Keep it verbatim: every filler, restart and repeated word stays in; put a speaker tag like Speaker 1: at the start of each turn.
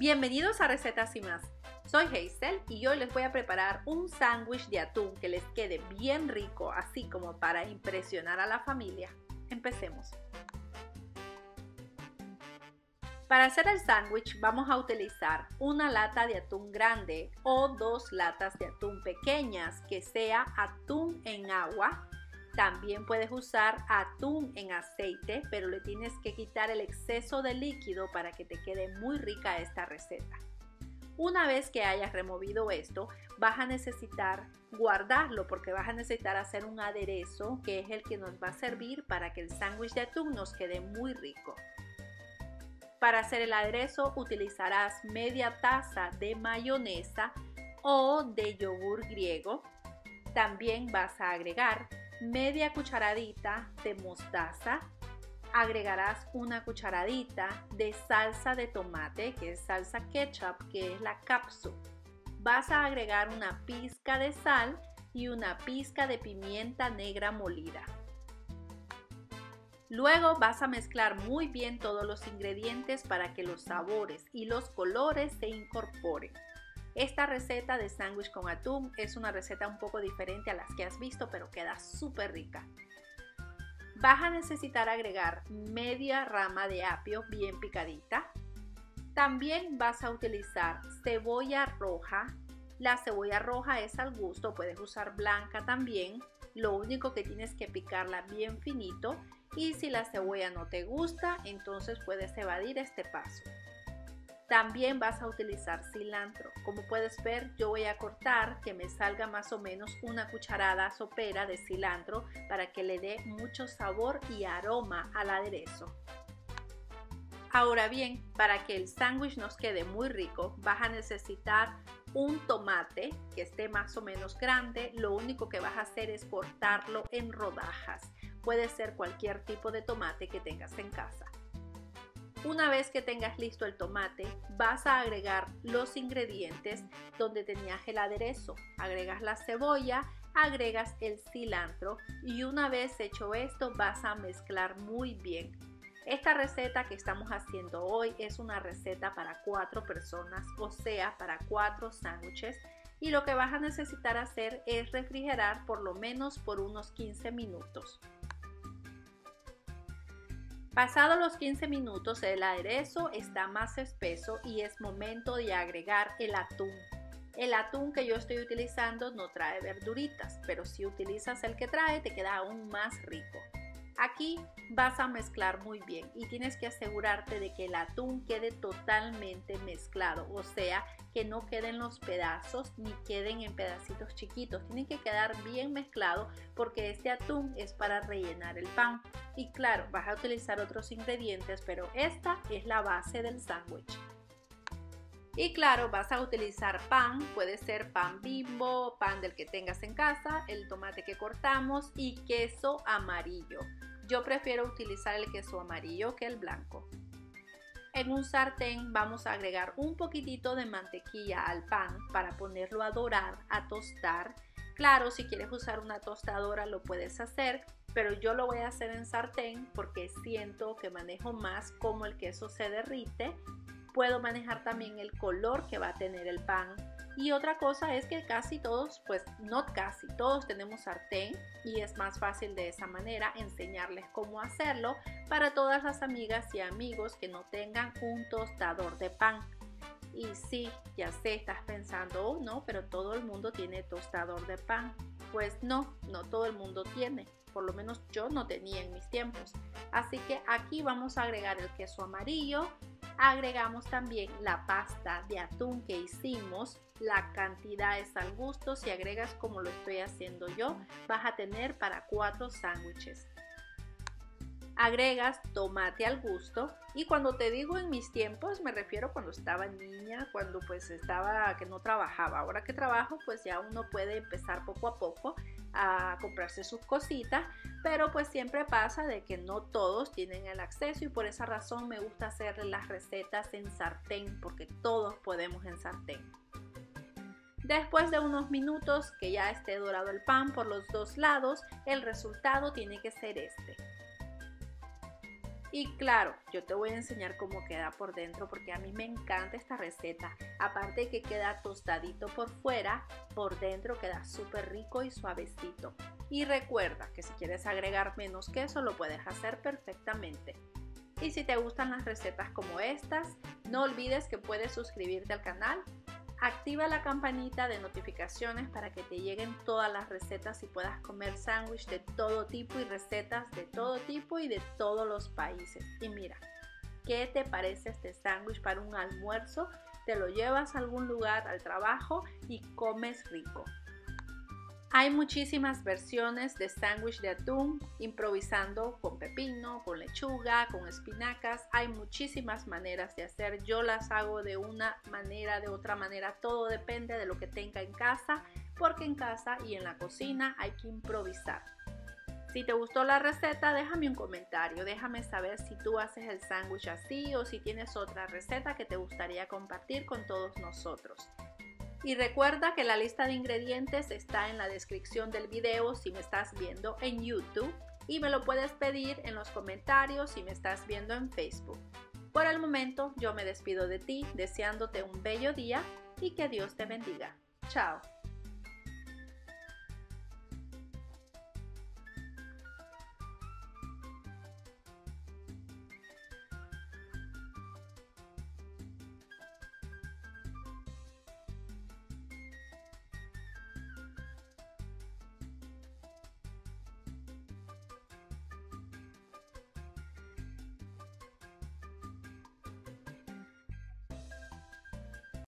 Speaker 1: Bienvenidos a Recetas y Más. Soy Hazel y hoy les voy a preparar un sándwich de atún que les quede bien rico, así como para impresionar a la familia. Empecemos. Para hacer el sándwich vamos a utilizar una lata de atún grande o dos latas de atún pequeñas, que sea atún en agua. También puedes usar atún en aceite, pero le tienes que quitar el exceso de líquido para que te quede muy rica esta receta. Una vez que hayas removido esto, vas a necesitar guardarlo porque vas a necesitar hacer un aderezo que es el que nos va a servir para que el sándwich de atún nos quede muy rico. Para hacer el aderezo utilizarás media taza de mayonesa o de yogur griego. También vas a agregar media cucharadita de mostaza, agregarás una cucharadita de salsa de tomate, que es salsa ketchup, que es la capsu. Vas a agregar una pizca de sal y una pizca de pimienta negra molida. Luego vas a mezclar muy bien todos los ingredientes para que los sabores y los colores se incorporen. Esta receta de sándwich con atún es una receta un poco diferente a las que has visto, pero queda súper rica. Vas a necesitar agregar media rama de apio bien picadita. También vas a utilizar cebolla roja. La cebolla roja es al gusto, puedes usar blanca también. Lo único que tienes que picarla bien finito, y si la cebolla no te gusta, entonces puedes evadir este paso. También vas a utilizar cilantro. Como puedes ver, yo voy a cortar que me salga más o menos una cucharada sopera de cilantro para que le dé mucho sabor y aroma al aderezo. Ahora bien, para que el sándwich nos quede muy rico, vas a necesitar un tomate que esté más o menos grande. Lo único que vas a hacer es cortarlo en rodajas. Puede ser cualquier tipo de tomate que tengas en casa. Una vez que tengas listo el tomate, vas a agregar los ingredientes donde tenías el aderezo. Agregas la cebolla, agregas el cilantro y una vez hecho esto vas a mezclar muy bien. Esta receta que estamos haciendo hoy es una receta para cuatro personas, o sea, para cuatro sándwiches. Y lo que vas a necesitar hacer es refrigerar por lo menos por unos quince minutos. Pasados los quince minutos, el aderezo está más espeso y es momento de agregar el atún. El atún que yo estoy utilizando no trae verduritas, pero si utilizas el que trae te queda aún más rico. Aquí vas a mezclar muy bien y tienes que asegurarte de que el atún quede totalmente mezclado, o sea, que no queden los pedazos ni queden en pedacitos chiquitos. Tienen que quedar bien mezclado porque este atún es para rellenar el pan. Y claro, vas a utilizar otros ingredientes, pero esta es la base del sándwich. Y claro, vas a utilizar pan, puede ser pan Bimbo, pan del que tengas en casa, el tomate que cortamos y queso amarillo. Yo prefiero utilizar el queso amarillo que el blanco. En un sartén vamos a agregar un poquitito de mantequilla al pan para ponerlo a dorar, a tostar. Claro, si quieres usar una tostadora lo puedes hacer, pero yo lo voy a hacer en sartén porque siento que manejo más cómo el queso se derrite. Puedo manejar también el color que va a tener el pan. Y otra cosa es que casi todos, pues no casi, todos tenemos sartén y es más fácil de esa manera enseñarles cómo hacerlo para todas las amigas y amigos que no tengan un tostador de pan. Y sí, ya sé, estás pensando, oh no, pero todo el mundo tiene tostador de pan. Pues no, no todo el mundo tiene. Por lo menos yo no tenía en mis tiempos. Así que aquí vamos a agregar el queso amarillo. Agregamos también la pasta de atún que hicimos. La cantidad es al gusto. Si agregas como lo estoy haciendo yo, vas a tener para cuatro sándwiches. Agregas tomate al gusto. Y cuando te digo en mis tiempos, me refiero cuando estaba niña, cuando pues estaba que no trabajaba. Ahora que trabajo, pues ya uno puede empezar poco a poco a comprarse sus cositas, pero pues siempre pasa de que no todos tienen el acceso y por esa razón me gusta hacer las recetas en sartén, porque todos podemos en sartén. Después de unos minutos que ya esté dorado el pan por los dos lados, el resultado tiene que ser este. Y claro, yo te voy a enseñar cómo queda por dentro porque a mí me encanta esta receta. Aparte de que queda tostadito por fuera, por dentro queda súper rico y suavecito. Y recuerda que si quieres agregar menos queso lo puedes hacer perfectamente. Y si te gustan las recetas como estas, no olvides que puedes suscribirte al canal. Activa la campanita de notificaciones para que te lleguen todas las recetas y puedas comer sándwich de todo tipo y recetas de todo tipo y de todos los países. Y mira, ¿qué te parece este sándwich para un almuerzo? Te lo llevas a algún lugar, al trabajo y comes rico. Hay muchísimas versiones de sándwich de atún, improvisando con pepino, con lechuga, con espinacas. Hay muchísimas maneras de hacer. Yo las hago de una manera, de otra manera. Todo depende de lo que tenga en casa, porque en casa y en la cocina hay que improvisar. Si te gustó la receta, déjame un comentario. Déjame saber si tú haces el sándwich así o si tienes otra receta que te gustaría compartir con todos nosotros. Y recuerda que la lista de ingredientes está en la descripción del video si me estás viendo en YouTube y me lo puedes pedir en los comentarios si me estás viendo en Facebook. Por el momento yo me despido de ti deseándote un bello día y que Dios te bendiga. Chao.